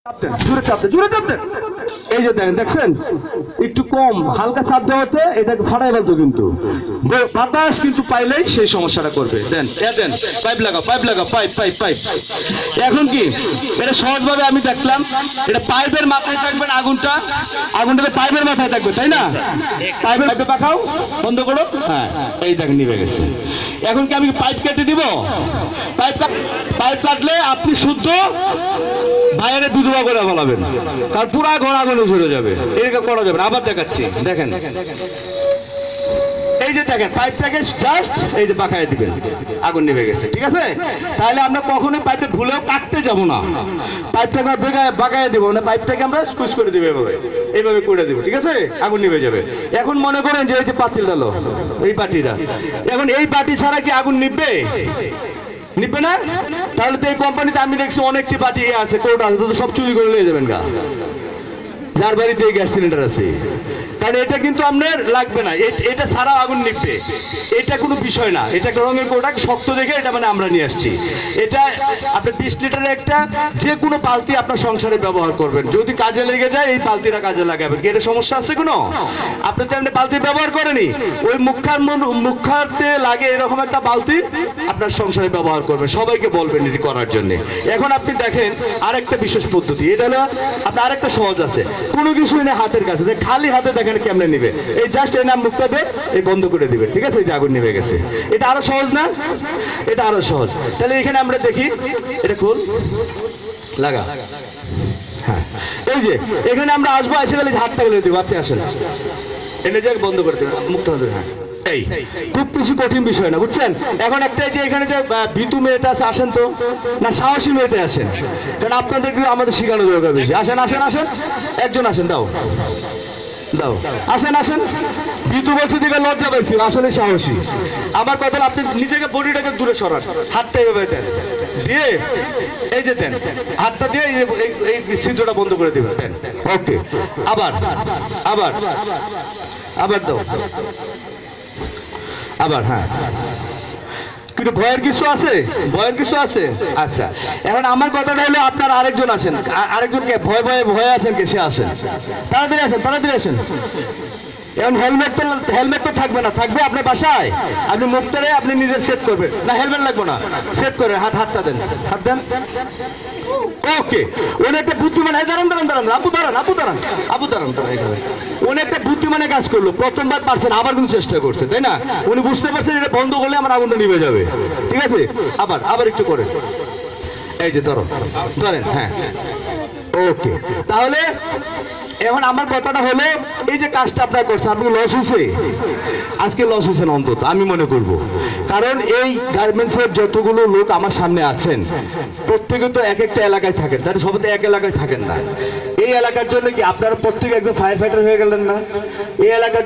জোরে চাপ দেন, জোরে চাপ দেন। এই যে দেখছেন একটু কম হালকা চাপ দেওয়াতে এটাকে ফাটাই ফেলতো, কিন্তু বাতাস কিন্তু পাইলেই সেই সমস্যাটা করবে। দেন দেন, পাইপ লাগাও, পাইপ লাগাও, পাইপ পাইপ পাইপ। এখন কি এটা সহজভাবে আমি দেখলাম, এটা পাইপের মাথায় থাকবেন আগুনটা, আগুনটা পাইপের মাথায় থাকবে, তাই না? পাইপের পাইপে পাকাও, বন্ধ করো। হ্যাঁ, এই দেখ নিভে গেছে। এখন কি আমি পাইপ কেটে দিব? পাইপ কাটলে আপনি শুদ্ধ বাইরে বিধবা করে ফেলাবেন, কারণ পুরা ঘর আগুনে ঝরে যাবে। এরকম করা যাবে না। আবার দেখাচ্ছি, দেখেন এই যে দেখেন পাইপটাকে জাস্ট এই যে বাঁকায় দিবেন, আগুন নিভে গেছে। ঠিক আছে, তাহলে আমরা কখনোই পাইপটা ভুলেও কাটতে যাব না, পাইপটাকে বাঁকায় দিব না, পাইপটাকে আমরা স্কুইজ করে দিব, এভাবে এইভাবে করে দিব। ঠিক আছে, আগুন নিভে যাবে। এখন মনে করেন যে এই যে পাতিল ডালো, এই পাটিটা, এখন এই পাটি ছাড়া কি আগুন নিভবে? নিবে না। তাহলে তো এই কোম্পানিতে আমি দেখছি অনেকটি পার্টি আছে, কোর্ট আছে, তো সব চুরি করে নিয়ে যাবেন গা, যার বাড়িতে গ্যাস সিলিন্ডার আছে। কারণ এটা কিন্তু আপনার লাগবে না, এটা ছাড়াও আগুন নিবে, এটা কোনো বিষয় না। এটা রঙের প্রোডাক্ট, শক্ত দেখে এটা মানে আমরা নিয়ে আসছি। এটা আপনার 20 লিটারের একটা যে কোনো বালতি আপনার সংসারে ব্যবহার করবেন, যদি কাজে লেগে যায় এই বালতিটা কাজে লাগাবেন। কি এটা সমস্যা আছে কোনো? আপনি তো এমনি বালতি ব্যবহার করেনি, ওই মুখাতে লাগে এরকম একটা বালতি আপনার সংসারে ব্যবহার করবেন, সবাইকে বলবেন এটি করার জন্য। এখন আপনি দেখেন আরেকটা বিশেষ পদ্ধতি, এটা হলো আপনার আরেকটা সহজ আছে, কোনো কিছু এনে হাতের কাছে, যে খালি হাতে দেখেন কেমনে নিবে, এই জাস্ট এনে মুখটা দিয়ে এই বন্ধ করে দিবে। ঠিক আছে, এই যে আগুন নিভে গেছে। এটা আরো সহজ না? এটা আরো সহজ। তাহলে এখানে আমরা দেখি, এটা খুল লাগা। হ্যাঁ, এই যে এখানে আমরা আসবো, এসে গেলে হাতটা গেলে দিব, আপনি আসেন, এনে যে বন্ধ করে দেবেন মুখটা। হ্যাঁ, এই খুব কিছু কঠিন বিষয় না, বুঝছেন? এখন একটা যে এখানে যে ভিতু মেয়েটা আছে, আসেন তো, না সাহসী মেয়েটা আসেন, কারণ আপনাদের আমাদের শিখানো দরকার বেশি। আসেন আসেন আসেন, একজন আসেন, দাও দাও, আসেন আসেন। ভিতু বলছে দিকে লজ্জা পাইছিল, আসলে সাহসী। আমার কথা, আপনি নিজেকে বডিটাকে দূরে সরান, হাতটা এইভাবে দেন, দিয়ে এই যে দেন, হাতটা দিয়ে এই ছিদ্রটা বন্ধ করে দিবেন, দেন। ওকে, আবার আবার আবার দাও, আবার। হ্যাঁ, কিন্তু ভয়ের কিছু আছে? ভয়ের কিছু আছে? আচ্ছা, এখন আমার কথাটা হলো আপনার আরেকজন আসেন, আরেকজনকে ভয় ভয়ে ভয়ে আছেন কে? সে আসেন, তাড়াতাড়ি আসেন, তাড়াতাড়ি আসেন। এখন হেলমেট তো থাকবে না, থাকবে আপনার বাসায়, আপনি মুখটারে আপনি নিজের সেট করবেন না, হেলমেট লাগবে না, সেট করে হাতটা দেন, হাত দেন। ওকে, উনি একটা বুদ্ধিমান, দাঁড়ান দাঁড়ান দাঁড়ান, আপু দাঁড়ান, আপু দাঁড়ান, আপু দাঁড়ান, উনি একটা বুদ্ধিমানের কাজ করলো, প্রথমবার পারছেন, আবার কিন্তু চেষ্টা করছে, তাই না? উনি বুঝতে পারছেন এটা বন্ধ করলে আমার আগুনটা নিভে যাবে। ঠিক আছে, আবার আবার একটু করেন, এই যে ধরো, ধরেন। হ্যাঁ, ওকে। তাহলে এখন আমার কথাটা হলো, এই যে কাজটা আপনার করছেন, আপনি লস হয়েছে, আজকে লস হয়েছেন অন্তত আমি মনে করব। কারণ এই গার্মেন্টসের যতগুলো লোক আমার সামনে আছেন, প্রত্যেকে তো এক একটা এলাকায় থাকেন, তাহলে সবাই তো এক এলাকায় থাকেন না। এই এলাকার জন্য কি আপনারা প্রত্যেকে একজন ফায়ার ফাইটার হয়ে গেলেন না? এই এলাকার